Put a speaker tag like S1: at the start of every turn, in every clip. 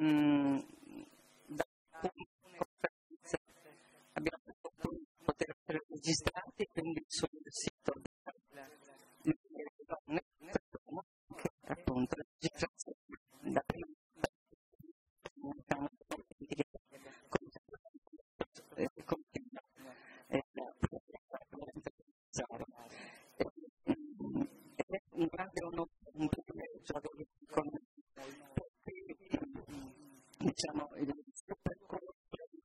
S1: da alcune conferenze abbiamo poter essere registrati, quindi sul sito delle donne troviamo che appunto la registrazione da prima continua ed è un grande onore, un privilegio avere con diciamo il suo percorso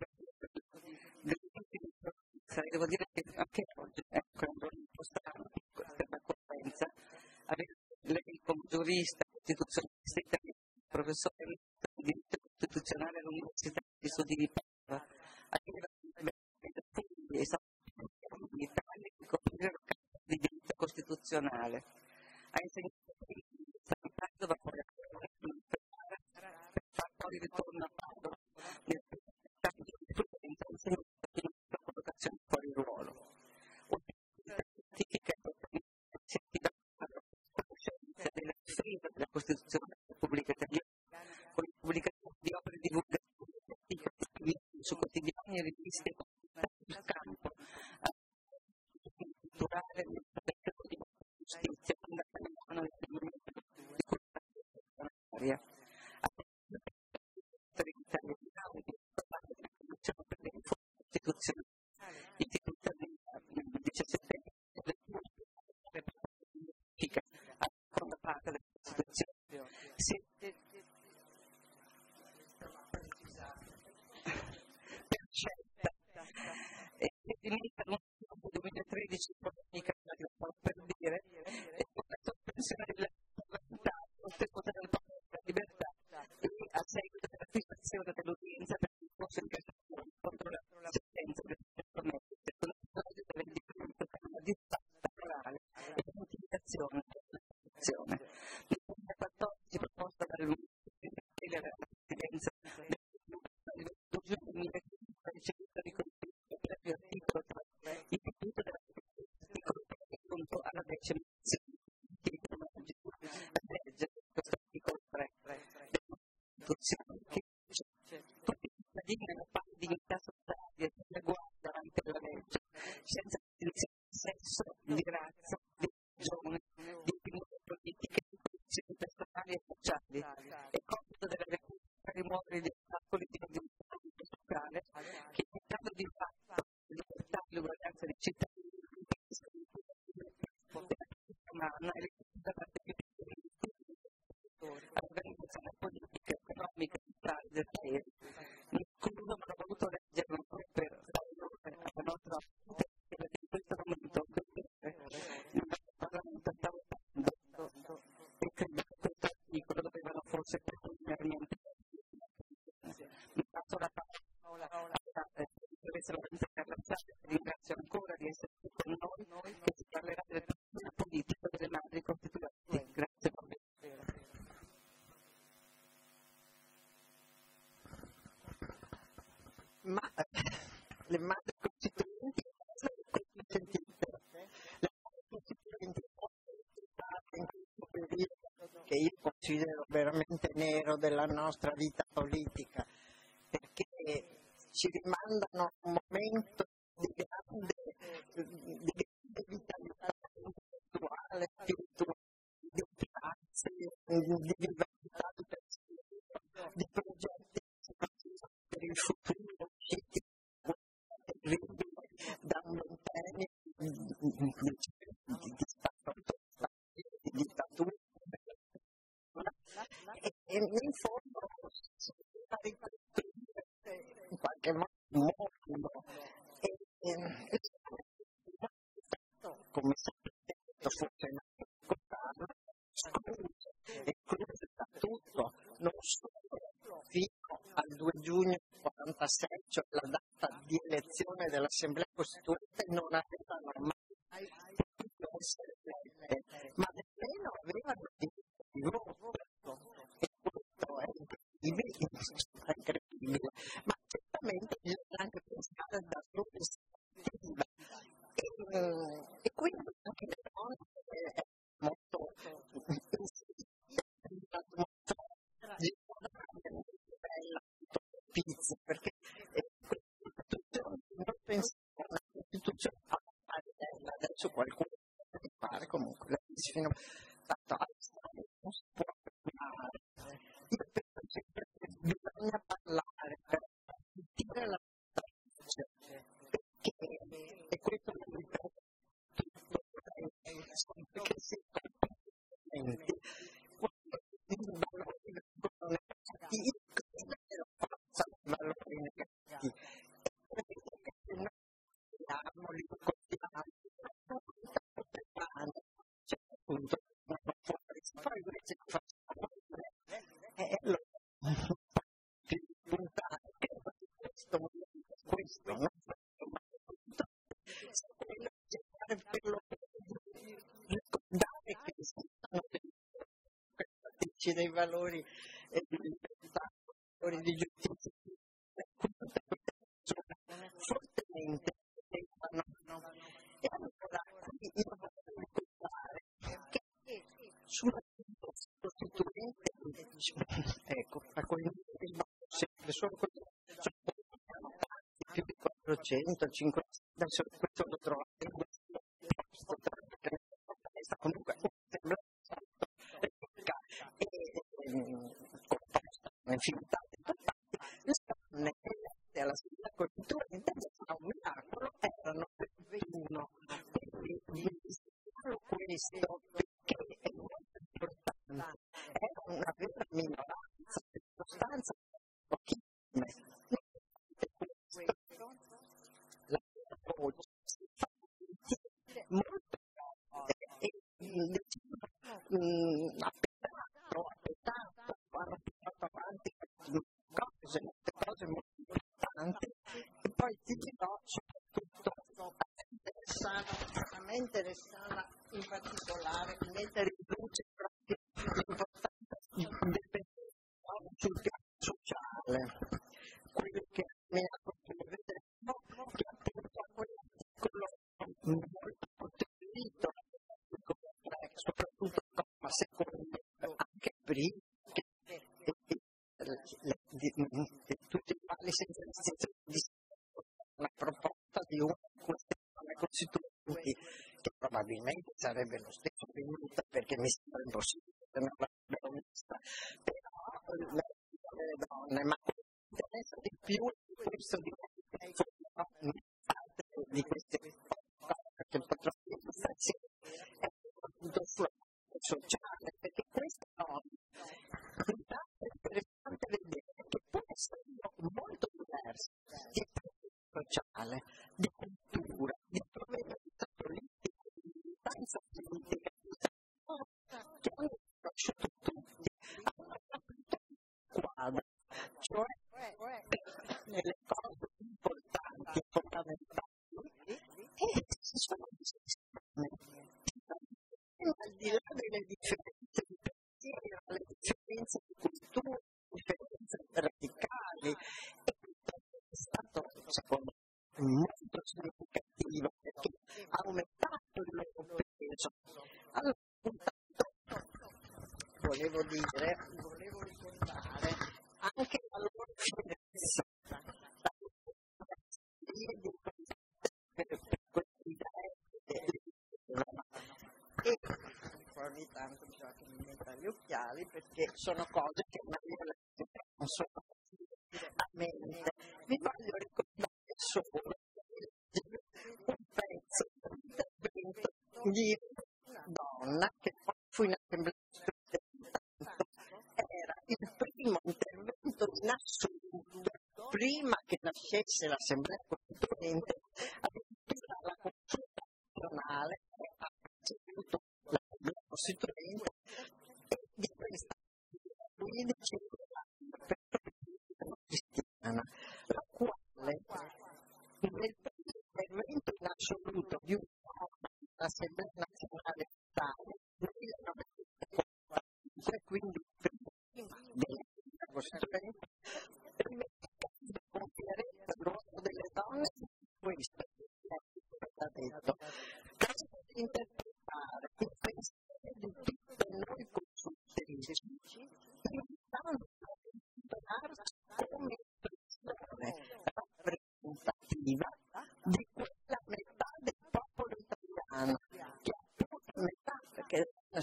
S1: devo dire che anche oggi ecco, è un po' strano per la conferenza avere lei come giurista costituzionalista italiano, professore di diritto costituzionale all'Università di Studi di Padova, aveva è stato in Italia di coprire la cattedra di diritto costituzionale, ha insegnato a Padova poi per far poi ritorno a Padova nel capo di giurisprudenza ha insegnato la collocazione fuori ruolo. Della difesa della Costituzione della Repubblica Italiana con la pubblicazione di opere divulgative su quotidiani e riviste sul campo culturale di giustizia fondamentale del movimento di cultura costituzionale istituita nel 17 seconda parte della Costituzione. Per scelta e finita nel 2013 per dire la sospensione della parlamentare, ottenuta dal Parlamento della Libertà e a seguito della fissazione dell'udienza per il corso di Cassazione contro la sentenza del Parlamento secondo il codice del rendimento per una distanza morale e per l'utilizzazione della Costituzione. Nel 2014 proposta dal Presidenza del 2 giugno 2015 ha ricevuto riconoscimento per l'articolo 3 istituto della articolo 3 appunto alla 10ª sezione a leggere questo articolo 3 della Costituzione che dice tutti i cittadini hanno pari dignità sociale e sono uguali davanti alla legge senza distinzione di sesso, di razza, di religione, di opinioni politiche, di condizioni personali e sociali. È compito della Repubblica rimuovere gli ostacoli di ordinamento sociale che invitando di fatto la libertà e l'uguaglianza dei cittadini umana e la partecipazione all'organizzazione politica, economica e sociale del Paese. Nessuno non ha voluto leggerlo per fare onore alla nostra che in questo momento il nostro Parlamento sta votando e credo che questo articolo dovevano forse preliminarmente mi passo la parola alla professoressa Lorenza Carlazzari, ringrazio ancora di essere qui con noi che ci parlerà del problema politico delle madri costituenti. Grazie a voi.
S2: Ma le madri costituenti come sentite? Le madri costituenti in questo periodo che io considero veramente nero della nostra vita politica, perché ci rimandano a un momento di grande vitalità intellettuale, spirituale, di speranze, di vivacità di pensiero, di progetti per il futuro usciti terribili da un ventennio di stato di dittatura e in fondo si deve ricostruire in qualche modo un mondo e come sapete forse non ascoltarlo escluso da tutto, non solo fino al 2 giugno 1946, cioè la data di elezione dell'Assemblea Costituente, non avevano mai potuto essere elette, ma nemmeno avevano diritto di voto. E questo è incredibile, ma certamente bisogna anche pensare da prospettiva. E quindi anche le donne è molto Spizia, perché questa Costituzione non pensavo a una Costituzione a fare bella, adesso qualcuno può fare comunque la dice fino tanto non si può parlare. Io penso sempre che bisogna parlare per sentire la voce, perché e questo lo ripeto tutto perché si complimenti quando i valori vengono negati lo passano i valori negati e se noi li consideriamo c'è appunto una fuori poi invece lo facciamo puntare che questo momento questo non quello cercare per lo ricordare che esistono dei valori di libertà, valori di giustizia fortemente pensano. E allora qui io voglio ricordare che sulla Costituente ecco, a quelli sempre solo sono tanti, più di 400, 500, adesso questo lo trovate in questo comunque sembra composta un'infinità di deputati, le donne elette alla Assemblea Costituente a un miracolo erano 21, quindi solo questo perché è molto importante, era una vera minoranza, in sostanza pochissime, la voce si fa sentire molto forte e hanno portato avanti molte cose molto importanti e poi ti dirò soprattutto a me interessava in particolare mettere in luce proprio l'importanza del pensiero sul piano sociale, quello che mi ha fatto vedere che appunto a quell'articolo molto contribuito soprattutto a secondo anche prima tutti i quali senza distinzione di una proposta di una questione costituenti che probabilmente sarebbe lo stesso venuta perché mi sembra impossibile che non l'abbiamo vista, però le donne, ma quello che mi interessa di più è questo di parte di queste cose che potrò dire è soprattutto sulla parte sociale, perché queste donne è interessante vedere che può essere molto diverso di sociale, di cultura, di provenienza politica, di militanza politica, che hanno conosciuto tutti, hanno capito il quadro, cioè nelle cose importanti, fondamentali, e si sono al di là delle differenze di pensiero, le differenze di cultura, differenze radicali, e questo è stato, secondo me, molto significativo perché ha aumentato il loro peso. Allora, intanto volevo ricordare anche la loro fierezza, per queste idee e ogni tanto bisogna che mi metta gli occhiali perché sono cose che non sono a mente. Vi voglio ricordare solo un pezzo di intervento di una donna che poi fu in assemblea era il primo intervento in assoluto prima che nascesse l'assemblea costituente, addirittura la consulta nazionale ha ricevuto l'assemblea costituente e di questa lui diceva cristiana, la quale nel primo intervento in assoluto di un'assemblea nazionale d'Italia nel 1945, quindi prima dell'assemblea costituente, con chiarezza il ruolo delle donne questo ha detto caso di interpretare il pensiero di tutte noi consultrici invitando a impararci come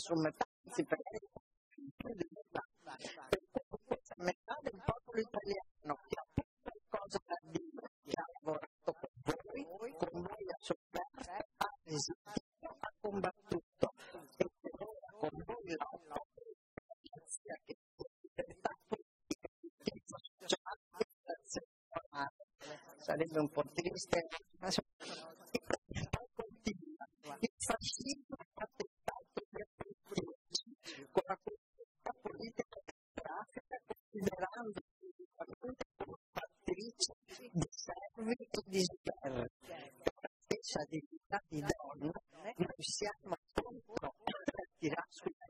S2: pensi per più di metà. Per cui questa metà del popolo italiano che ha più qualcosa da dire, che ha lavorato con voi ha sofferto, ha resistito, ha combattuto e per ora con voi lotta che libertà politica, giustizia sociale e azione morale. Sarebbe un po' triste, ma poi continua. Il fascismo ha tentato di aprirci con la comunità politica geografica, considerando politicamente come fattrice di servi e di sberle. Per la stessa dignità di donna, noi siamo contro la tirannia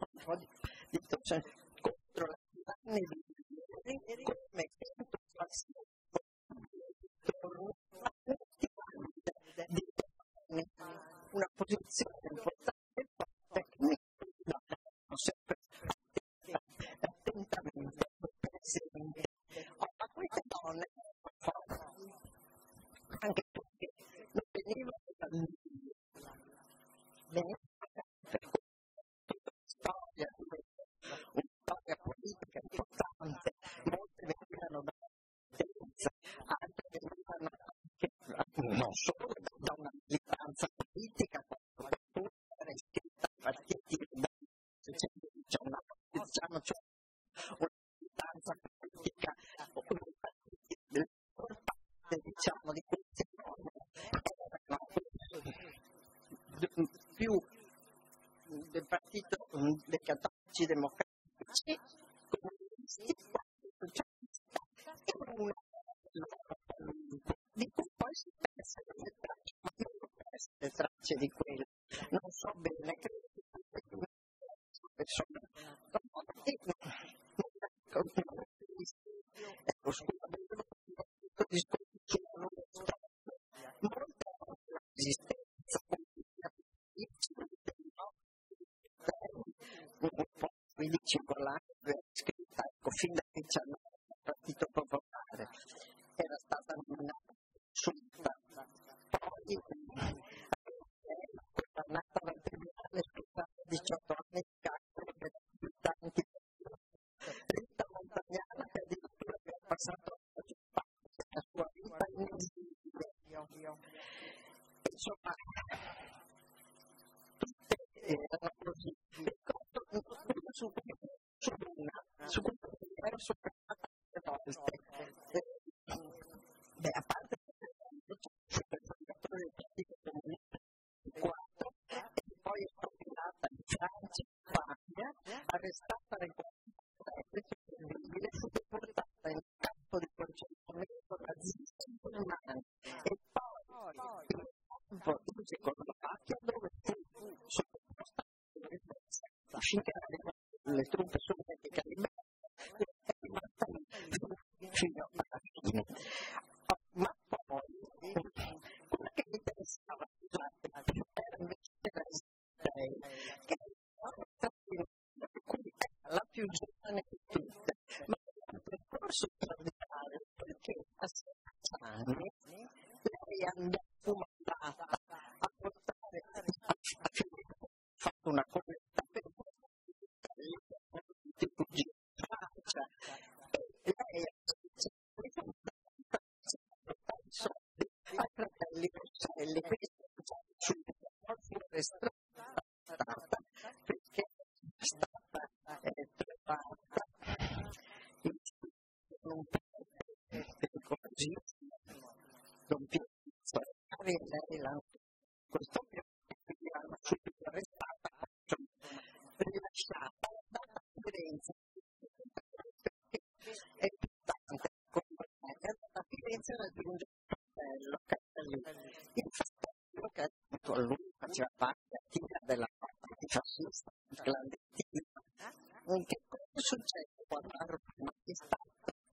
S2: contro la tirannia di ieri come contro qualsiasi una posizione importante e forte che noi dobbiamo sempre attentamente presente. Ma queste donne anche perché non venivano dal nulla, venivano per storia, una storia politica importante, molte venivano da un'esperienza, altre venivano anche non solo da una militanza politica, qualcuno era iscritta a partiti diciamo cioè una militanza politica, una parte diciamo di queste donne erano più del partito dei cattolici democratici, comunisti, socialisti e una di cui poi si persero le tracce, ma io non ho perso le tracce di quello, non so bene, credo che persone molta resistenza vi dici con l'anno scritta fin da 19 il Partito Popolare era stata nominata subita, poi nata dal tribunale scontata 18 anni di carcere per tanti Rita Montagnana che addirittura aveva passato la sua vita in esilio. Insomma, tutte erano così. Su questo ero soffermata tante volte. A parte il fondatore del Partito Comunista 4 e poi è tornata in Francia, in Spagna, arrestata nel 1943, fu deportata in un campo di concentramento nazista in Germania e poi in un campo in Cecoslovacchia dove fu sottoposta a finire le truppe sovietiche liberate e rimasta lì fino alla fine. Ma poi quella che mi interessava, scusate, era invece lei, che era la più giovane di tutte, ma era un percorso straordinario perché a 16 anni lei andò mandata a portare a fatto una colletta per tutti in Francia e lei soldi ai fratelli Rosselli, quindi subito fu arrestata perché è stata trovata in un paese pericolosissimo, Don Pietro, e lei l'ha questo quindi l'hanno subito arrestata, rilasciata, data a Firenze, perché è importante come a Firenze raggiunge il fratello Castelli, il fratello che appunto a lui faceva parte attiva della parte fascista clandestina. Che cosa succede quando a Roma è stato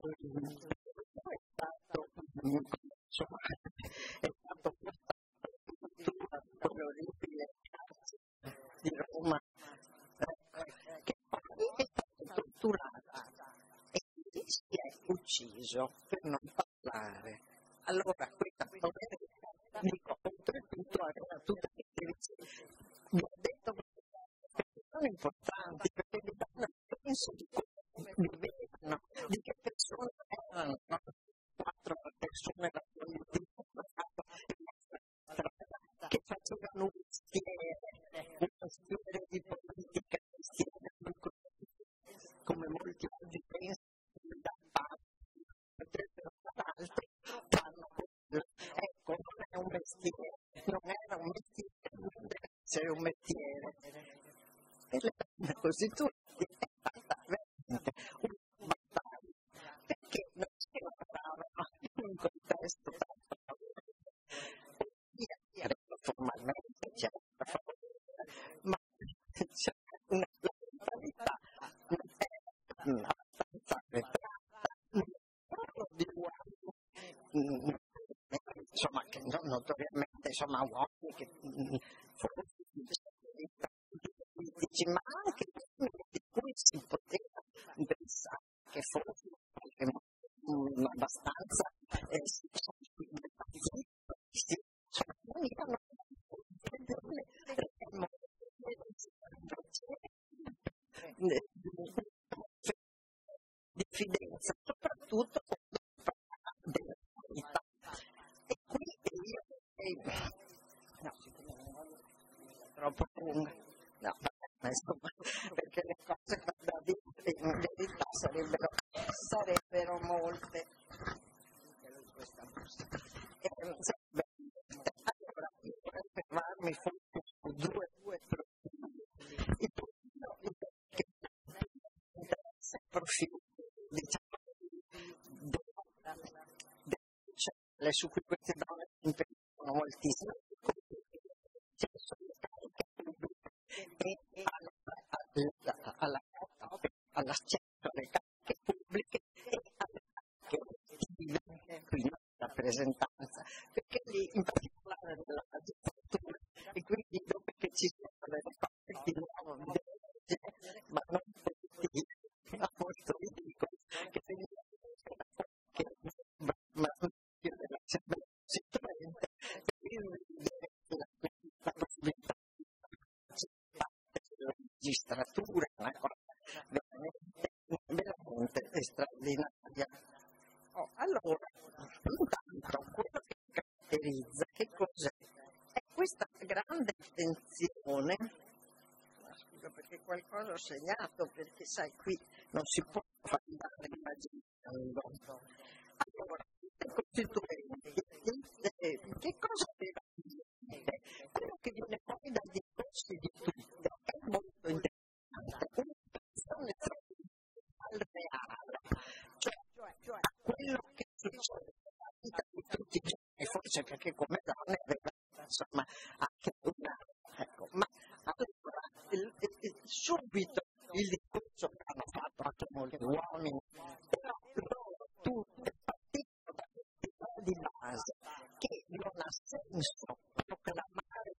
S2: portato quell'orribile di Roma che poi è stato torturato e si è ucciso per non parlare. Allora questa dico oltretutto aveva tutte le vi ho detto che importanti, perché mi danno il senso di come vivevano, di che persone erano, no? 4 persone da che facevano un mestiere di politica cristiana, come molti oggi pensano da potrebbero fare altro, fanno quello. Ecco, non è un mestiere, non era un mestiere, non deve essere un mestiere. E le donne costituenti è stata veramente una battaglia, perché non si lavoravano in un contesto tanto formalmente c'è ma c'è una mentalità abbastanza arretrata di uomini, insomma, che notoriamente uomini che forse politici, ma anche di cui si poteva pensare che fossero abbastanza diffidenza, soprattutto della vita. E qui io troppo lunga, no, insomma, perché le cose da dire in verità sarebbero molte. Allora, io vorrei fermarmi forse su due profili. Il profilo che interessa il profilo, diciamo, su cui queste donne si impegnano moltissimo, e all'accesso alle cariche pubbliche e alle cariche elettive, quindi la rappresentanza, perché lì in particolare nella magistratura, e quindi dopo che ci sono delle parti di nuovo di legge, ma non tutti, a posto vi dico che ma dell'assemblea costituente, la possibilità della magistratura è una cosa veramente straordinaria. Allora, intanto quello che caratterizza, che cos'è? È questa grande attenzione, scusa perché qualcosa ho segnato, perché sai qui non si può fare immaginando. Allora, i costituenti, che cosa aveva in mente? Quello che viene poi dai discorsi di tutti è molto interessante, una persona al reale, cioè a quello che succede nella vita di tutti i giorni, forse perché come donne aveva insomma anche una, ecco, ma allora subito il discorso che hanno fatto anche molti uomini, però loro tutti partito da questa di base che non ha senso proclamare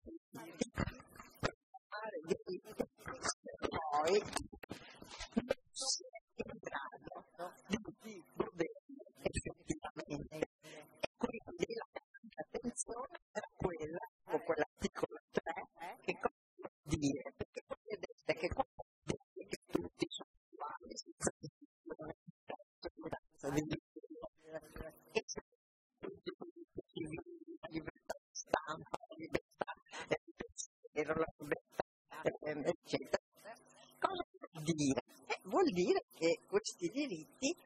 S2: diritti se poi non si è in grado di godere effettivamente. E quindi la grande attenzione era quella, o quell'articolo 3, che cosa vuol dire? Perché voi vedete che quando dite che tutti sono uguali, senza distinzione di e se libertà di stampa, libertà di pensiero, la libertà, eccetera. Cosa vuol dire? Vuol dire che questi diritti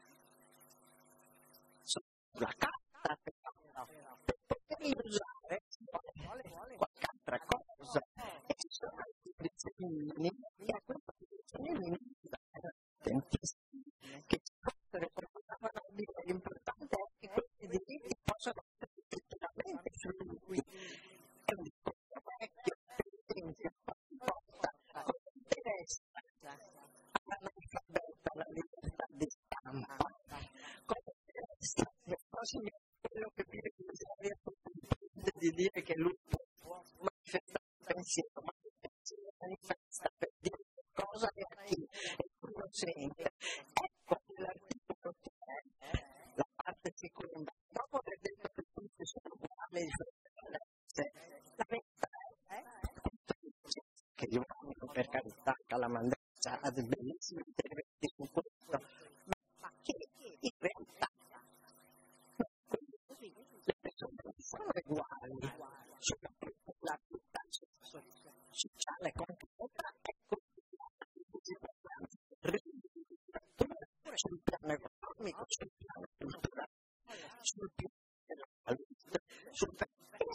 S2: sono sulla carta, però, per poterli usare ci vuole qualche altra cosa. E ci sono altre condizioni minime, e a queste condizioni minime bisogna attentissimi, che ci possono preoccupare di dire l'importante è che questi diritti possano essere effettivamente fruiti. È un discorso vecchio, per esempio, porta come interessa all'analfabeta la libertà di stampa, come interessa nel prossimo quello che vive in Italia di dire che lui può manifestare il pensiero, ma il manifesta per dire cosa è a chi e cosa sente. Ecco l'articolo 3, la parte seconda, dopo aver detto che tutti sono uguali di fronte alla verità è che gli uomini, per carità, Calamandrei sul piano economico, sul piano culturale, sul piano della salute, sul piano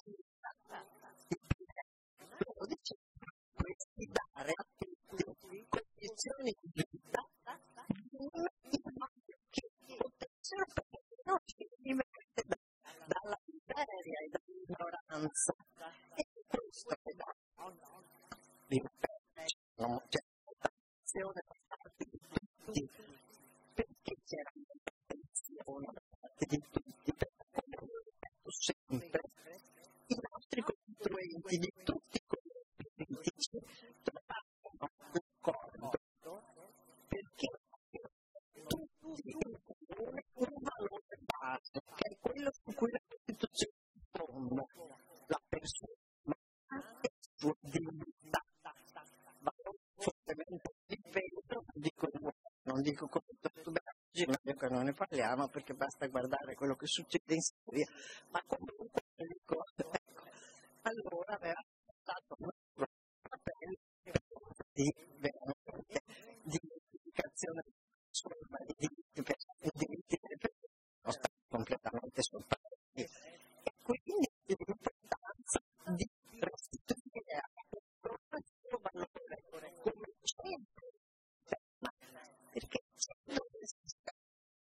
S2: questi dare a tutti condizioni di vita che potessero non diverse dalla miseria e dall'ignoranza. E questo che dà non c'è attenzione da parte di tutti, perché c'era attenzione da parte di tutti, perché come ho detto sempre, i nostri costituenti di tutti i colleghi politici trovavano d'accordo perché tutti in comune un valore base, che è quello su cui la Costituzione fonda, la persona umana e la sua dignità. Valore fortemente ripeto, non dico come oggi, meglio che non ne parliamo perché basta guardare quello che succede in Siria, ma comunque dico, ecco, allora aveva stato un appello di veramente di identificazione dei diritti delle persone sono stati completamente sottratti e quindi l'importanza di restituire a persona il suo valore come centro, perché centro del sistema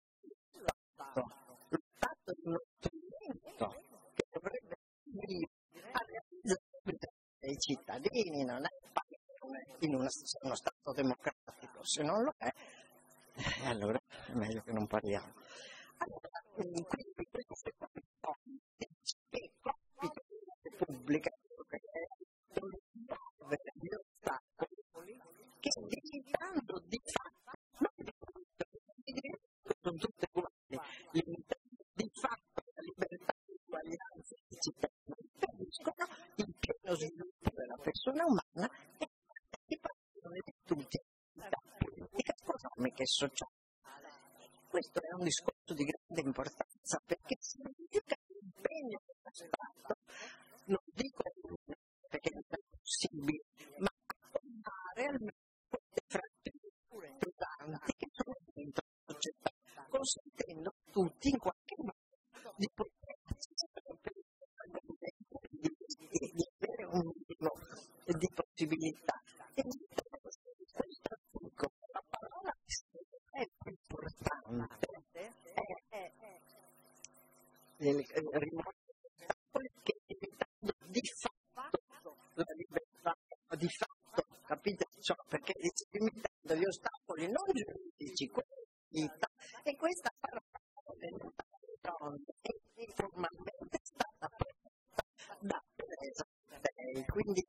S2: lo Stato è uno strumento che dovrebbe servire a realizzare dei cittadini, non è in uno Stato democratico, se non lo è, allora è meglio che non parliamo. Allora, quindi queste commissioni che compito della Repubblica che è risolvere gli ostacoli che diventando di fatto sono tutte uguali, limitando di fatto la libertà e l'uguaglianza dei cittadini, impediscono il pieno sviluppo della persona umana e la partecipazione di tutti alla politica economica e sociale. Questo è un discorso di grande importanza perché significa l'impegno dello Stato, non dico perché non è possibile, ma accordare almeno queste fratture pesanti che sono dentro la società, consentendo a tutti in qualche modo di poter accedere di avere un minimo di possibilità. E questo articolo, la parola è più importante, che diventando di fatto la libertà, di fatto, capite? Cioè, perché limitando gli ostacoli non giuridici, quelli di vita, e questa parola è formalmente stata proposta da Teresa Day, quindi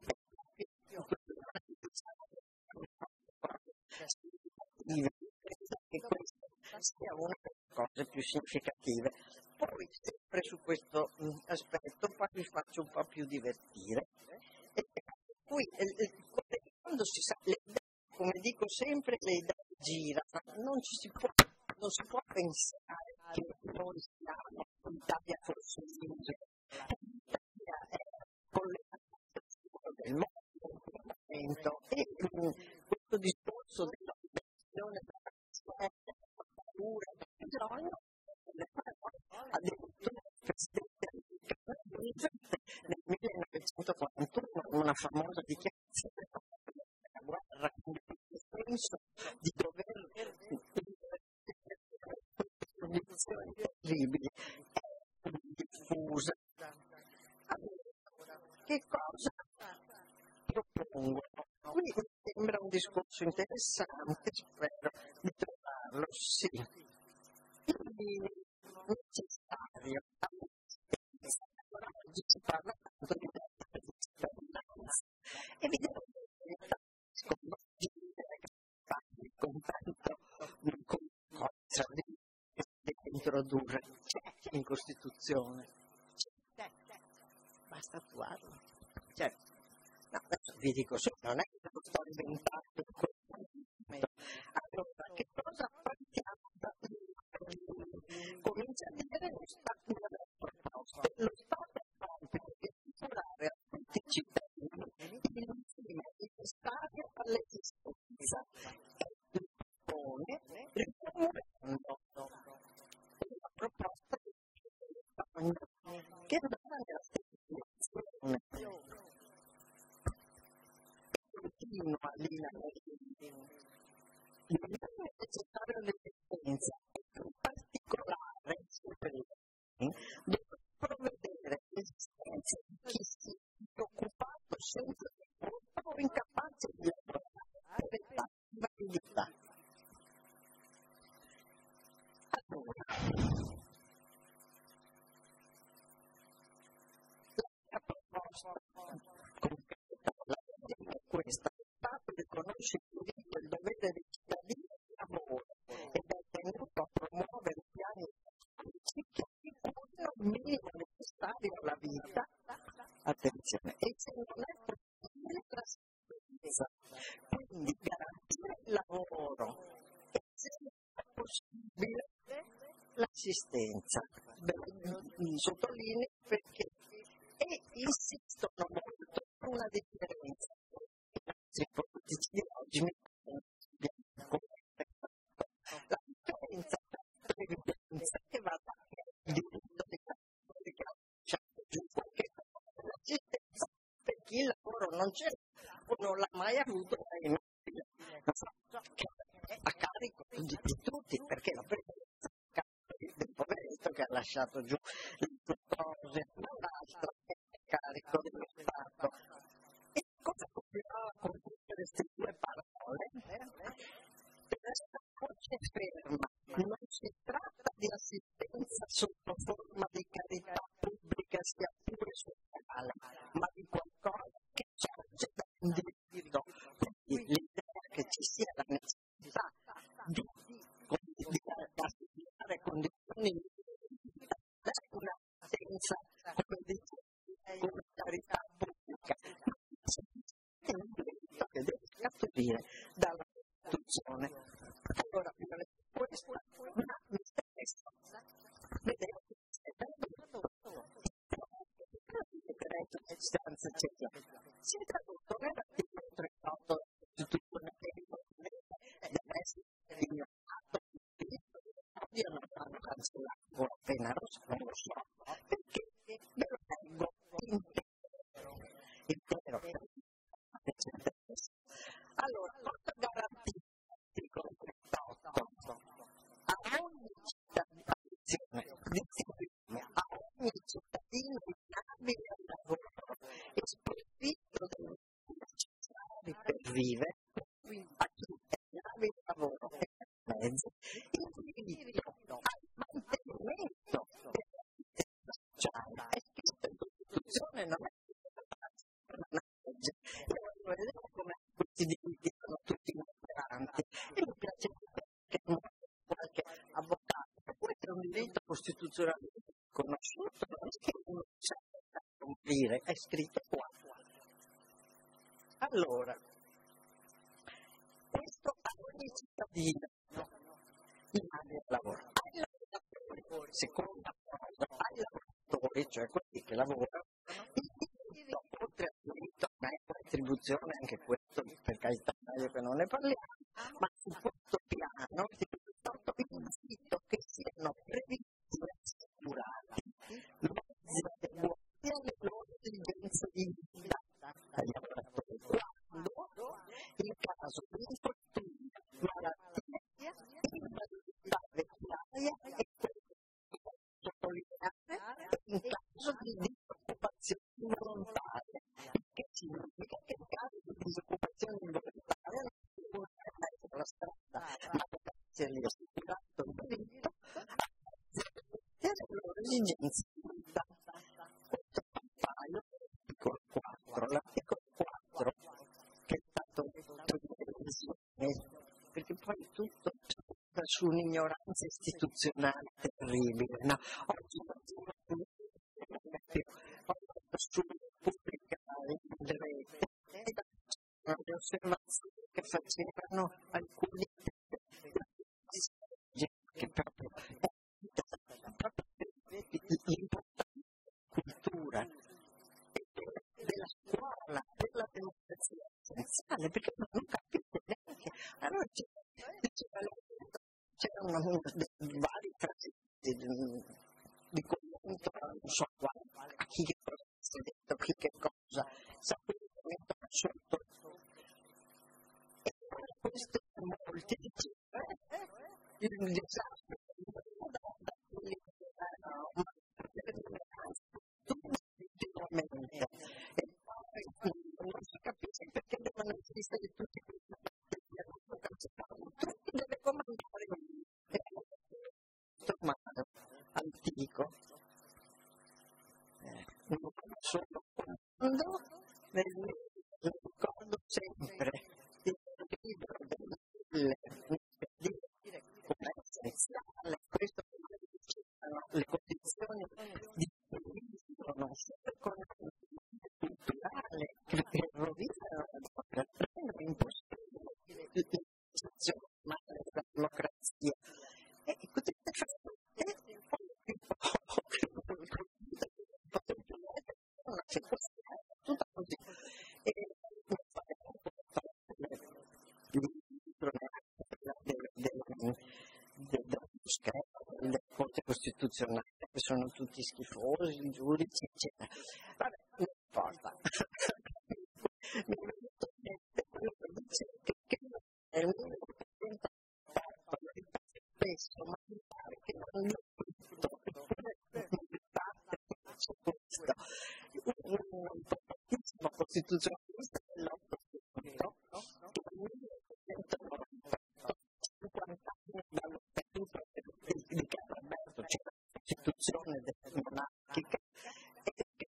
S2: che questa sia una delle cose più significative. Poi, sempre su questo aspetto, poi vi faccio un po' più divertire. Qui, quando si sa, le idee, come dico sempre, le idee girano, non si può pensare che noi siamo l'Italia fosse l'Italia è collegata del mondo in quel momento e questo discorso della liberazione dalla paura, del bisogno, addirittura il presidente nel 1941 una famosa dichiarazione della guerra, quindi il senso di dover condizioni terribili è diffusa. Allora, che cosa propongo? Qui mi sembra un discorso interessante, spero di trovarlo, sì. Necessario. Oggi si parla tanto di cittadinanza. Evidentemente, con tanto cosa di introdurre c'è in Costituzione. Basta attuarlo. Certo. No, adesso vi dico solo, non è che lo sto inventando in questo momento. Allora, che cosa partiamo da comincia a dire lo Stato delle proposte. Lo Stato ha il compito di assicurare a tutti i cittadini il minimo necessario all'esistenza e lo propone riformulando che andava nella stessa direzione. Continua lì la diventa necessario l'esistenza, in particolare deve provvedere l'esistenza di chi si è occupato senza o incapace di lavorare per passiva validità. Allora, la proposta concreta è questa: lo Stato riconosce il diritto e il dovere dei cittadini al lavoro ed è tenuto a promuovere piani politici che assicurino il minimo necessario alla vita, attenzione, e se non è possibile l'assistenza, quindi garantire il lavoro e se non è possibile l'assistenza. Sottolineo perché insistono molto su una differenza i politici di oggi mi la differenza tra previdenza che va dal diritto di l'assistenza per chi il lavoro non c'è o non l'ha mai avuto a carico di tutti, perché la previdenza è a carico del poveretto che ha lasciato giù le sue cose, ma l'altra è a carico dello Stato. E cosa continuava con tutte queste due parole? Per essere voce ferma, non si tratta di assistenza sotto forma di carità pubblica sia pure sociale, ma di qualcosa che sorge da un diritto. Quindi l'idea che ci sia la necessità di assicurare condizioni di vita è un'assistenza, come dice, come carità pubblica, è un diritto che deve scaturire dalla Costituzione. Allora, questo mi interessa vedere se si è tradotto nell'articolo 38 della Costituzione che deve essere ignorato, oggi non hanno cancellato appena lo so, perché ve lo leggo intero. Allora, cosa garantisce l'articolo 38? A ogni cittadino inabile al lavoro e sprovvisto dei necessari per vivere, a chi è inabile al lavoro e per mezzi, il diritto al mantenimento della vita sociale è scritto in Costituzione, non è una legge. Io voglio vedere come questi diritti sono tutti inoperanti e mi piace che qualche avvocato, questo è un diritto costituzionale conosciuto, non è che uno sa comprire, è scritto qua. Allora, questo a ogni cittadino inabile al lavoro. Ai lavoratori, seconda cosa, ai lavoratori, cioè quelli che lavorano, il diritto, oltre al diritto a una retribuzione, anche questo per carità che non ne parliamo, ma su questo piano il diritto che siano previsti e assicurati mezzi adeguati alle loro esigenze di vita agli lavoratori quando in caso di infortunio, malattia, invalidità vecchiaia e sottolineare in caso di disoccupazione involontaria, che significa che in caso di disoccupazione involontaria non è mezzo alla strada, ma deve essergli assicurato il diritto alle loro esigenze di vita. Questo è un paio dell'articolo 4. L'articolo 4 che è stato perché poi tutto su un'ignoranza istituzionale terribile, no? Oggi non più su pubblicare in rete e le osservazioni che facevano alcuni che proprio l'importanza della cultura della scuola, della democrazia essenziale, perché non capite neanche. Allora c'erano vari frasi di commento, non so quale, essere umano antico. Non solo quando ricordo sempre il libro del dire come essenziale, questo dicevano le condizioni di equilibrio non solo economico, culturale, che rovinano la donna, rendono impossibile l'istituzione umana della democrazia. E così tutta così. E non delle corte costituzionali che sono tutti schifosi, i giudici, eccetera. Vabbè, non importa. Mi è venuto in mente quello che dice che è un spesso, ma mi pare che non è tutto, eppure c'è questo. Un importantissimo costituzionalista dell'Ottocento, che nel 1998, 50 anni dallo statuto di Carlo Alberto, cioè la Costituzione monarchica, e che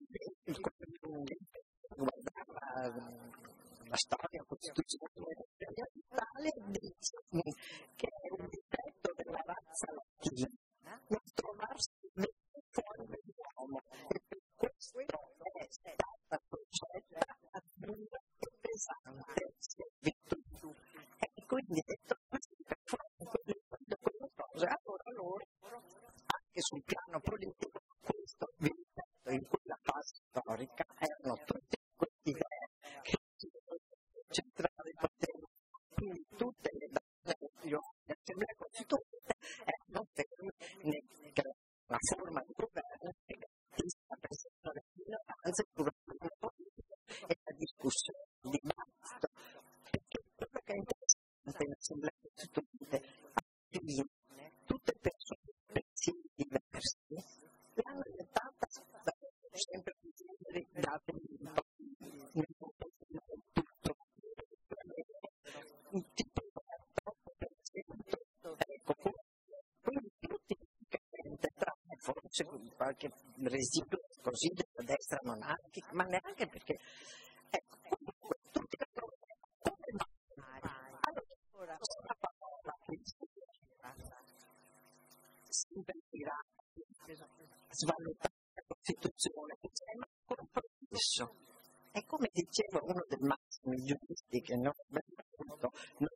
S2: guardava la storia costituzionale occidentale, dice che è un difetto della razza latina non trovarsi fuori dall'uomo, e per questo è stata progetta a dura e pesante servitù. E quindi detto questo, per fuori quelle cose, allora loro, anche sul piano politico, questo vi ripeto, in quella fase storica erano tutte queste idee che centrare il potere, quindi tutte le donne dell'Assemblea Costituente erano ferme una forma di governo che garantisse la presenza delle minoranze, il pluralismo politico e la discussione, il dibattito. Perché quello che è interessante nell'Assemblea Costituente, tutte persone di pensieri diversi l'hanno diventata sempre più date nel contesto del tutto. Un tipo troppo per ecco, quindi tutti tranne forse qualche residuo così della destra monarchica, ma neanche perché ecco, comunque tutti le cose come mai? Allora, c'è una parola che invertirà, svalutare la Costituzione, che c'è un compromesso. E come diceva uno dei massimi giuristi che noi abbiamo avuto,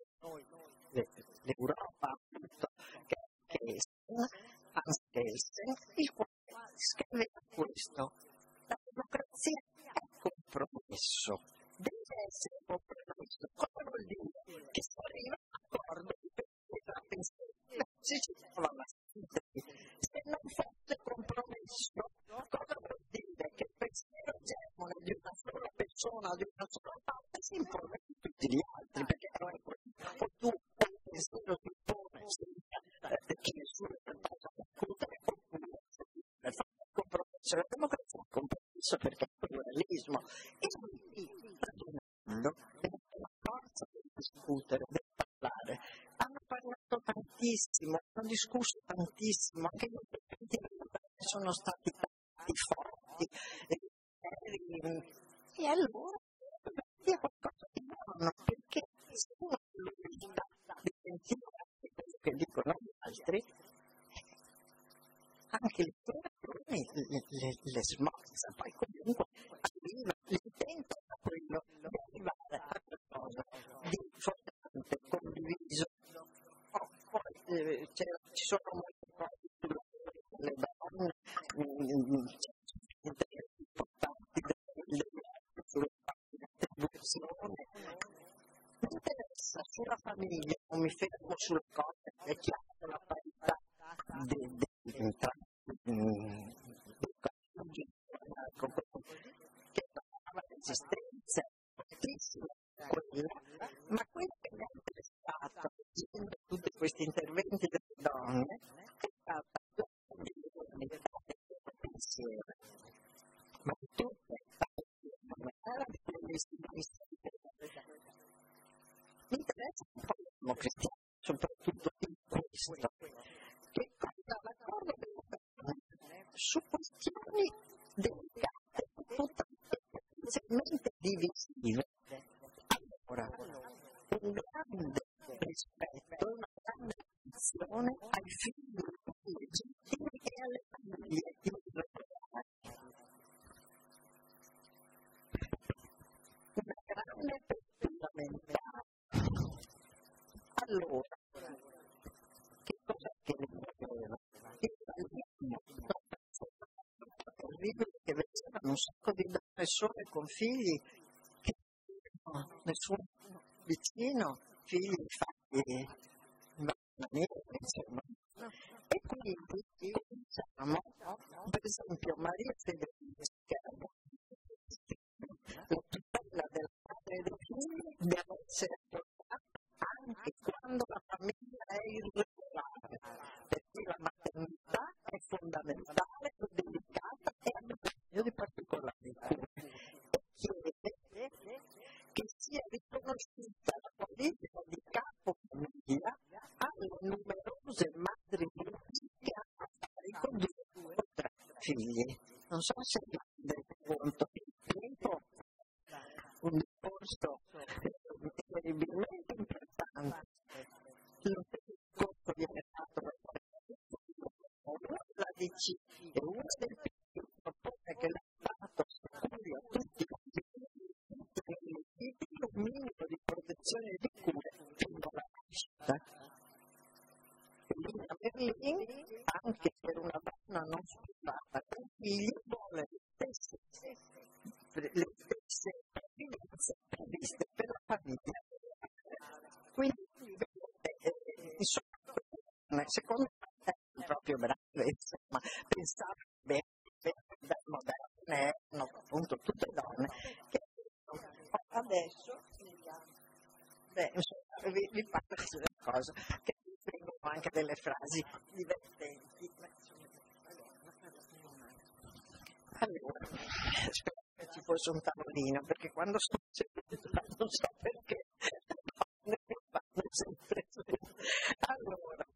S2: l'Europa ha avuto, che Hans Kelsen, il quale scriveva questo: la democrazia è compromesso, deve essere compromesso. Cosa vuol dire? Che si arriva a un accordo tra pensieri, si trova la sintesi. Se non fosse compromesso, cosa vuol dire? Che il pensiero egemone di una sola persona o di una sola parte si impone su tutti gli altri, perché o tu il pensiero si impone che nessuno possa discutere, oppure fare compromesso. La democrazia è un compromesso perché è pluralismo, e quindi ragionando la forza di discutere, di parlare. Hanno parlato tantissimo, hanno discusso tantissimo, anche gli interventi sono stati tanti, forti, e allora è qualcosa di buono, perché se uno ha l'umiltà di sentire quello che dicono gli altri, anche le operazioni le smorza, poi comunque arriva l'intento a quello di arrivare a qualcosa di fortemente condiviso. Poi ci sono molte cose sulle donne, importanti sulla distribuzione. Mi interessa sulla famiglia, non mi fermo sulle cose, è chiaro la parità tra che parlava l'esistenza fortissima quella, ma quello che mi è interessato leggendo tutti questi interventi delle donne è stata la unità del pensiero, ma tutte non era di quelle sinistre. Mi interessa un po' il cristiano, soprattutto in questo, che cosa su questioni delicate, potenzialmente divisive. Allora, un grande rispetto, una grande attenzione ai figli legittimi e alle famiglie irregolari. Una grande apertura mentale. Allora, che cosa che ne voleva? Italiano, terribile che vedevano un sacco di donne sole con figli che nessuno vicino, figli fatti insomma. E quindi cominciamo, per esempio, Maria Federica, la tutela del padre e dei figli deve essere portata anche quando la famiglia è irregolare, perché la maternità è fondamentale, è delicata e ha bisogno di particolari cure. E chiede che sia riconosciuta la politica di capofamiglia alle numerose madri che hanno a carico 2 o 3 figli. Non so se vi rendete conto che il tempo un discorso incredibilmente importante. Lo stesso discorso viene fatto da la DC e uno del PD propone che lo Stato assicuri a tutti i figli un minimo di protezione e di cure fino alla nascita. Lina Merlin, anche per una donna non sposata con figli, vuole le stesse previdenze previste per la famiglia. Quindi, insomma, secondo me è proprio brave, insomma, pensare bene, moderne, erano appunto tutte donne che adesso vi parlo di una cosa che vengono anche delle frasi divertenti. Allora, spero che ci fosse un tavolino, perché quando sto seduta non so perché ne fanno sempre su. Allora,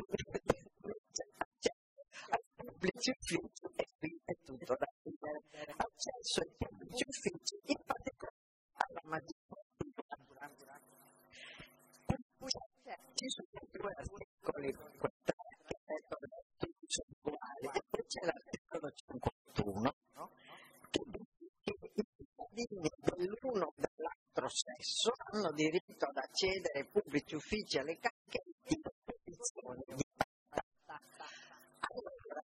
S2: ai pubblici uffici, e qui è tutto da dire, accesso ai pubblici uffici, in particolare alla magistratura. Ci sono 2 articoli, che mettono tutti uguali, e poi c'è l'articolo 51, che dice che i cittadini dell'uno o dell'altro sesso hanno diritto ad accedere ai pubblici uffici e alle cariche di posizione di parità. Allora,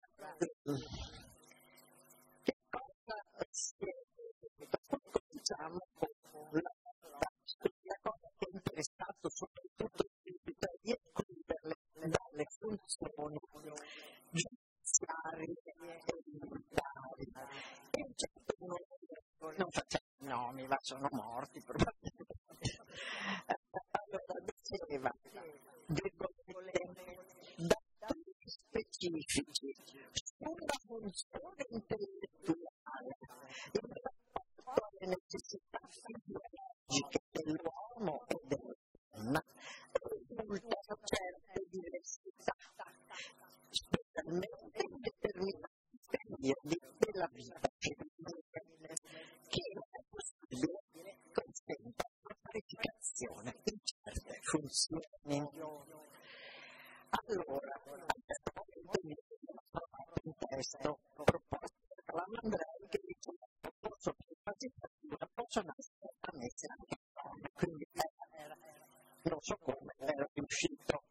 S2: che cosa si è? Cominciamo con la cosa che è interessato soprattutto di escluderle dalle funzioni giudiziarie e militari. E un certo numero, non facciamo nomi, ma sono morti probabilmente. Allora diceva, dati specifici sulla funzione intellettuale in rapporto alle necessità fisiologiche dell'uomo e della donna risultano certe diversità, specialmente in determinati periodi della vita femminile, che è possibile consenta la parificazione in certe funzioni. Allora, un testo proposto da Calamandrei che dice che posso per magistratura possono essere ammesse anche donne, quindi non so come era riuscito.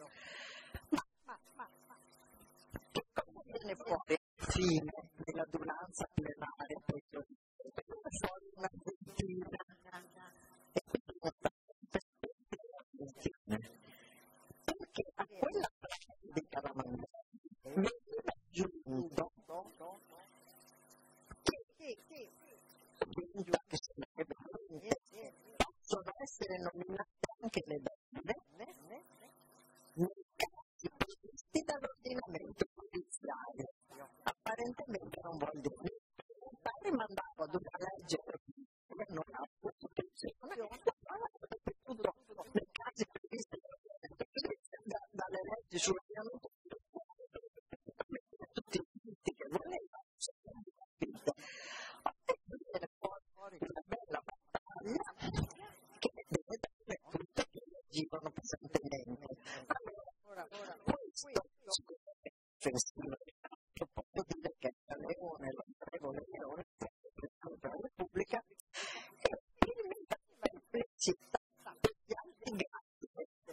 S2: Ma che cosa viene fuori alla fine dell'adunanza plenaria per viene fuori una ventina e quindi perché a quella frase di Calamandrei veniva aggiunto che possono essere nominate anche le donne nei casi previsti dall'ordinamento giudiziario. Apparentemente non vuol dire niente. Rimandavo ad una legge agivano pesantemente. Allora, questo offensivo posso dire che Leone, l'onorevole Leone, Presidente della Repubblica, è pienamente perplessità per gli altri grandi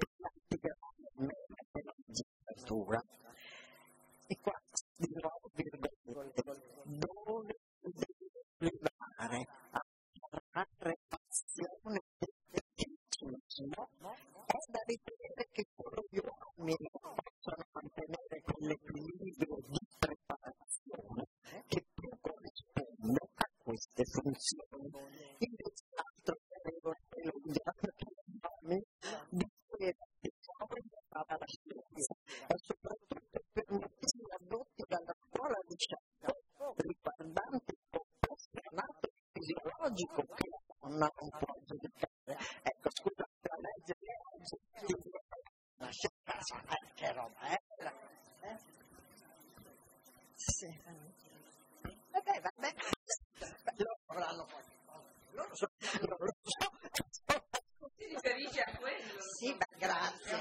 S2: della legislatura. E qua dirò virgolette, dove deve privare a trarre passione del tecnicismo è da ritenere che solo gli uomini possano mantenere quell'equilibrio di preparazione che più corrisponde a queste funzioni. Invece l'altro che avevo elogiato che gli uomini di cui era la scienza e soprattutto per motivi adotti dalla scuola di Charcot riguardanti il proporzionato fisiologico che la donna non può giudicare. Ecco, scusate, a leggere oggi che roba è? Sì. Vabbè. Loro avranno poi. Loro so.
S1: Si riferisce a quello?
S2: Sì, beh, grazie.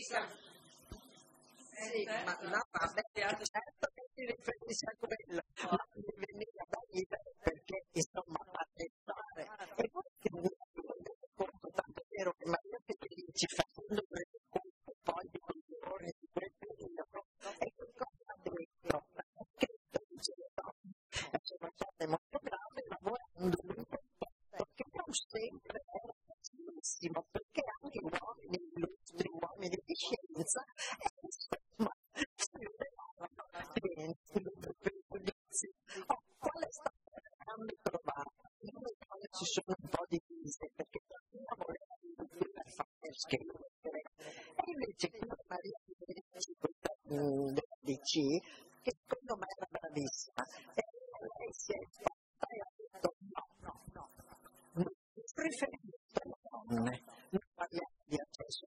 S2: Sì, ma no, vabbè, certo che si riferisce a quello, ma mi veniva da ridere perché, insomma, partecipare. E poi che mi rendete conto, tanto è vero che Maria Federici facendo il conto poi di quei giorni, di quel periodo, e che cosa ha detto? Che dice, no, sono state molto brave lavorando in un contesto che non sempre era facilissimo, perché anche uomini illustri, uomini di scienza, insomma, si rivelavano pregiudizi. Qual è stato il grande trovato? Nelle quali ci sono un po' divise, perché qualcuno voleva per fare scrivere, e invece qui Maria Federici della DC, che secondo me era bravissima, e lei si è fatta e ha detto no, riferimento alle donne, non parliamo di accesso,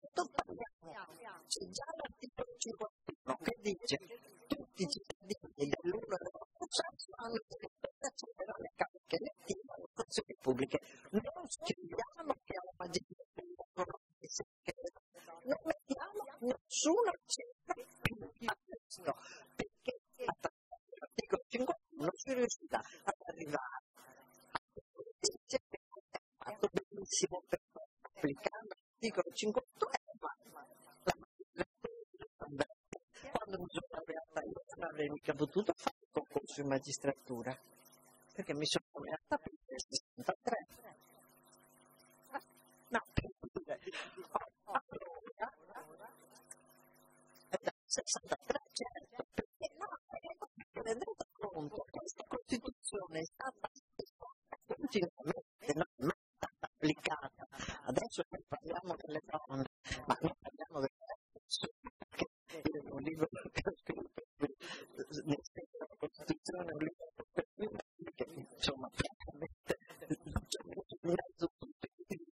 S2: c'è già l'articolo 51 che dice tutti i cittadini dell'uno e dell'altro sesso hanno diritto di accedere alle cariche elettive alle funzioni pubbliche. Non scriviamo che alla magistratura non mettiamo nessun accenno più a questo, perché attraverso l'articolo 51 si riuscirà ad arrivare a dice che è fatto benissimo per applicare l'articolo 51 quando mi sono laureata io non avrei mica potuto fare il concorso in magistratura perché mi sono laureata per il 63 no, allora è dal 63 certo perché no, rendete conto che questa Costituzione è stata continuamente non è mai stata applicata. Adesso noi parliamo delle donne ma noi parliamo delle persone perché io un libro che ho scritto nel senso della Costituzione è un libro che insomma praticamente in mezzo tutto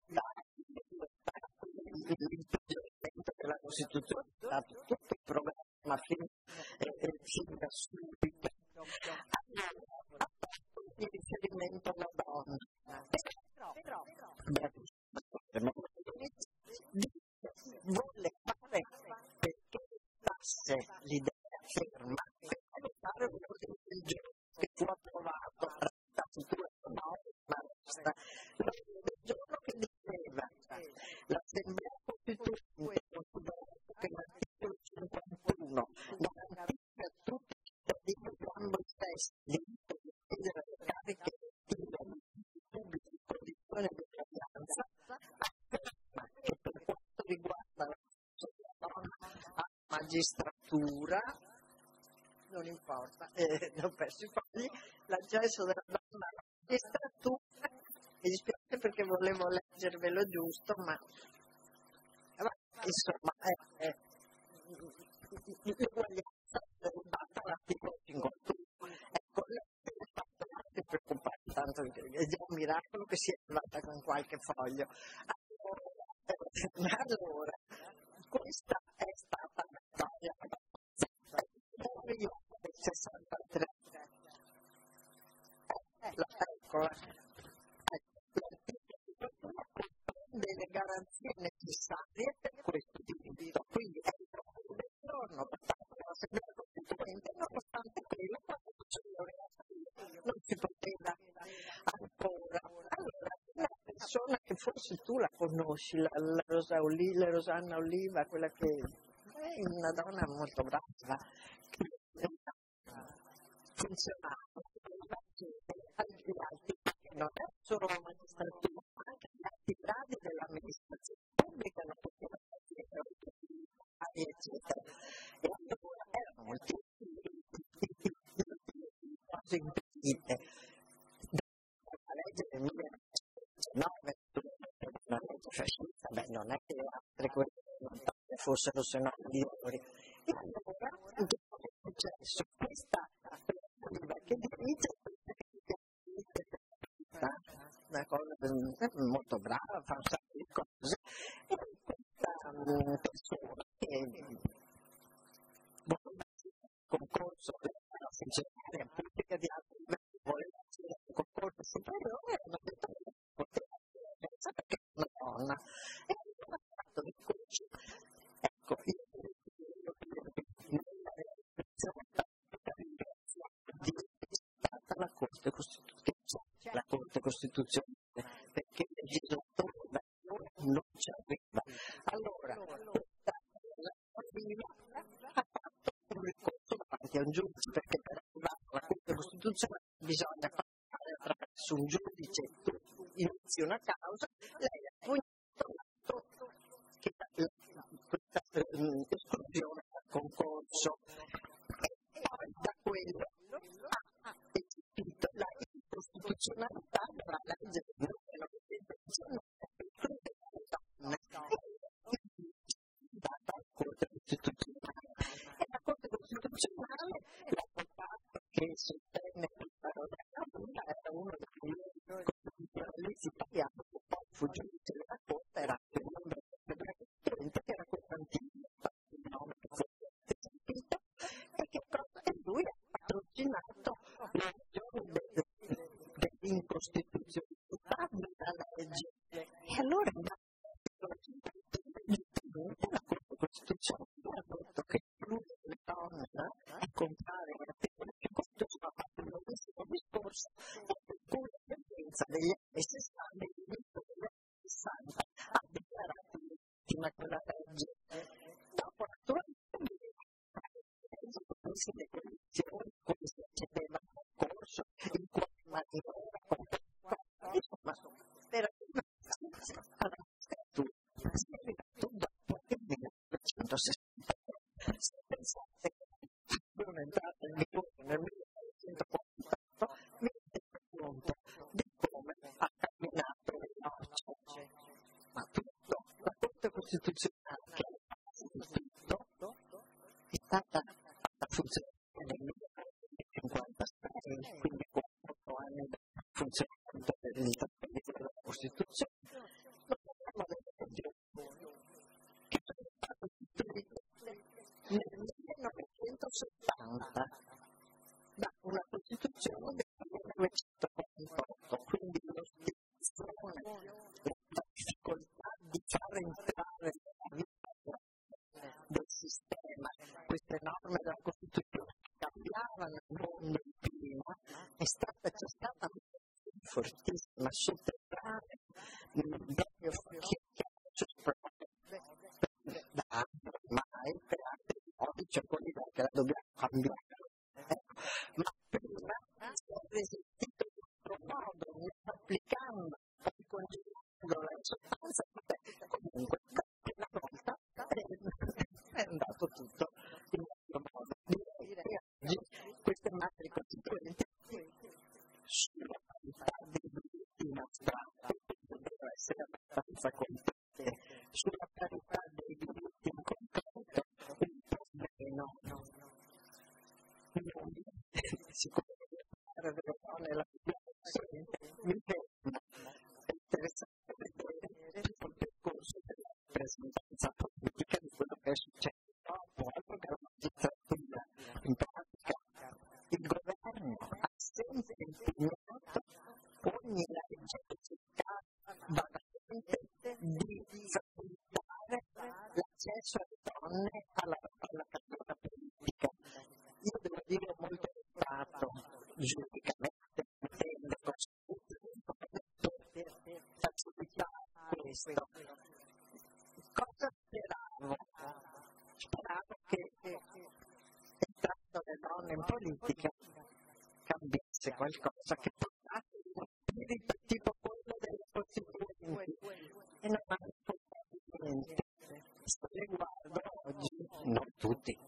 S2: l'integramento della Costituzione è stato tutto il programma fin da subito. Allora, di riferimento alla donna vuole fare perché passe l'idea ferma per fare un ordine del giorno che fu approvato ma resta l'ordine del giorno che diceva l'Assemblea Costituente considerato che l'articolo 51 garantisce a tutti i cittadini di ambo i sessi diritto di accedere alle cariche elettive pubbliche in condizione di uguaglianza, afferma che per quanto riguarda l'accesso della donna alla magistratura, non importa, ho perso i fogli, l'accesso della donna alla magistratura, mi dispiace perché volevo leggervelo giusto, ma insomma l'uguaglianza derivata dall'articolo 51. Ecco, lei è fatta anche preoccupare, tanto è già un miracolo che sia arrivata con qualche foglio. Allora, questa è stata una storia del 63. Eccola. L'articolo 51 comprende le garanzie necessarie forse tu la conosci, la Rosanna Oliva, quella che è una donna molto brava, che funzionava agli altri, perché non è solo la magistratura, ma anche gli altri gradi dell'amministrazione pubblica non potevano fare, eccetera. E allora erano moltissime cose impedite dalla legge del 1919, una legge fascista, beh, non è che le altre quelle fossero se no migliori. E allora cosa è successo? Questa che dirige una cosa molto brava, fa un sacco di cose, e questa persona che concorso alla funzionaria pubblica di alto livello voleva accedere al concorso superiore e hanno detto che non poteva accedere perché è una donna, e allora ha fatto il corso. Ecco, io nella realizzazione la Corte Costituzionale, la Corte Costituzionale, perché il legislatore da allora non ci aveva. Allora, la famiglia ha fatto un ricorso davanti a un giudice, perché per arrivare alla Corte Costituzionale bisogna passare attraverso un giudice, tu inizi una causa, lei ha pugnato che questa esclusione dal concorso, e poi da quello la incostituzionalità della legge del 1919 data alla Corte Costituzionale. E la Corte Costituzionale, l'avvocato che sostenne questa rosa era uno dei migliori costituzionalisti italiani, che poi fu giudice della Corte, era anche un membro del Presidente, che era Costantino, il nome che fu sentito, e che lui ha patrocinato la ragione dell'incostituzionalità della legge. E allora la Corte Costituzionale ha detto che include le donne a comprare l'articolo 50, ha fatto un bellissimo discorso, e per cui la tendenza degli anni 60 e dell'inizio degli anni 60 ha dichiarato legittima quella legge. Dopo naturalmente le condizioni come si accedeva al concorso, in quale maniera, insomma, per alla scrittura si è arrivato dopo il 1960. Se pensate che sono entrate in vigore nel 1948, vi rendete conto di come ha camminato le nocce. Ma tutto, la Corte Costituzionale che tutto è stata funzionare nel 1956, quindi 48 anni di funzionamento della Costituzione. Non parliamo delle leggi che sono state istituite nel 1970 da una Costituzione del 1948, quindi lo stilizzone, la difficoltà di far entrare nella vita del sistema queste norme della Costituzione che cambiavano il mondo di prima, c'è stata una fortissima sotterranea proprio che ha da anni ormai per altri modi, c'è quell'idea che la dobbiamo cambiare. Ma prima si è resistito in altro modo, applicando, poi congelando la sostanza, comunque una volta è andato tutto in un altro modo. Direi che oggi queste madri costituenti sulla parità dei diritti in astratto dovrebbero essere abbastanza complete, sulla parità dei diritti in concreto un po' meno. Sicuramente parlare delle donne la mi ferma. È interessante vedere tutto il percorso della rappresentanza politica di quello che è successo dopo, altro che la magistratura. In pratica il governo ha sempre impegnato ogni legge che cercava vagamente di facilitare l'accesso alle donne alla carriera politica. Io devo dire molto stato giuridicamente intendo portato le donne in politica cambiasse qualcosa, che portasse uno spirito tipo quello delle costituenti, e non ha portato niente. Se le guardo oggi, non tutti,